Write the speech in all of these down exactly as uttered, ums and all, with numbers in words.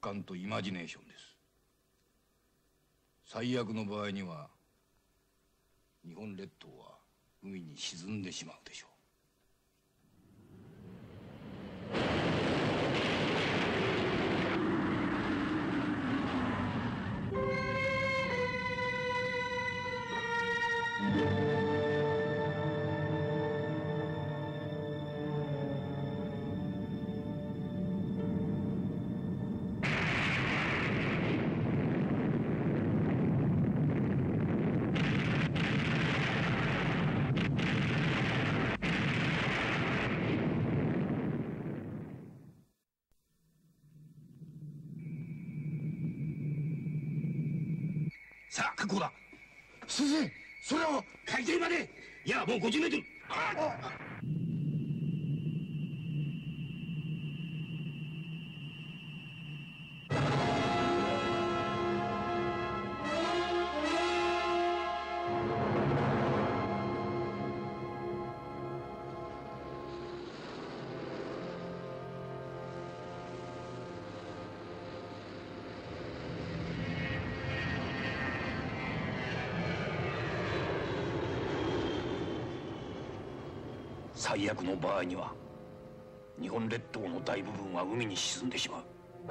観とイマジネーションです。最悪の場合には日本列島は海に沈んでしまうでしょう。 さあ、確保だ。 先生、それは海底まで。いや、もうごじゅうメートル。ああ。 最悪の場合には日本列島の大部分は海に沈んでしまう。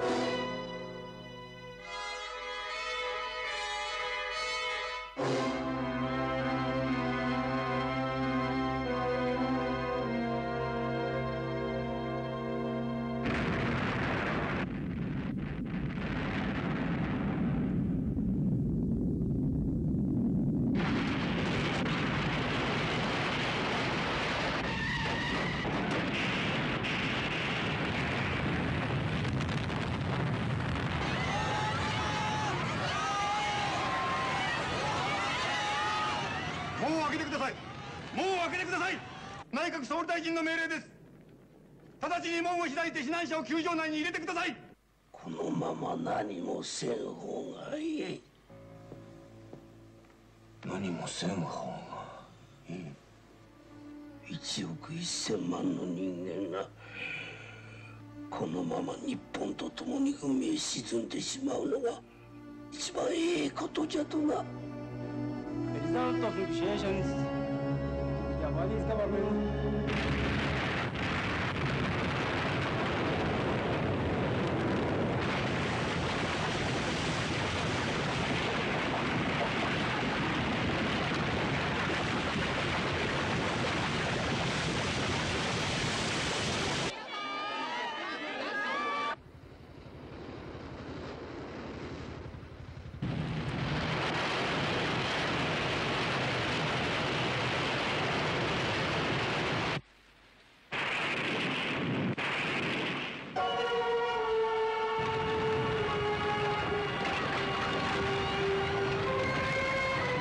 門を開けてください。門を開けてください。内閣総理大臣の命令です。直ちに門を開いて避難者を球場内に入れてください。 このまま何もせん方がいい。 何もせん方がいい。 一億一千万の人間がこのまま日本と共に海へ沈んでしまうのが一番いいことじゃとな。 The result of negotiations, the Japanese government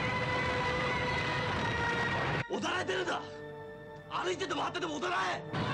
踊られてるんだ。歩いてても張ってても踊られ。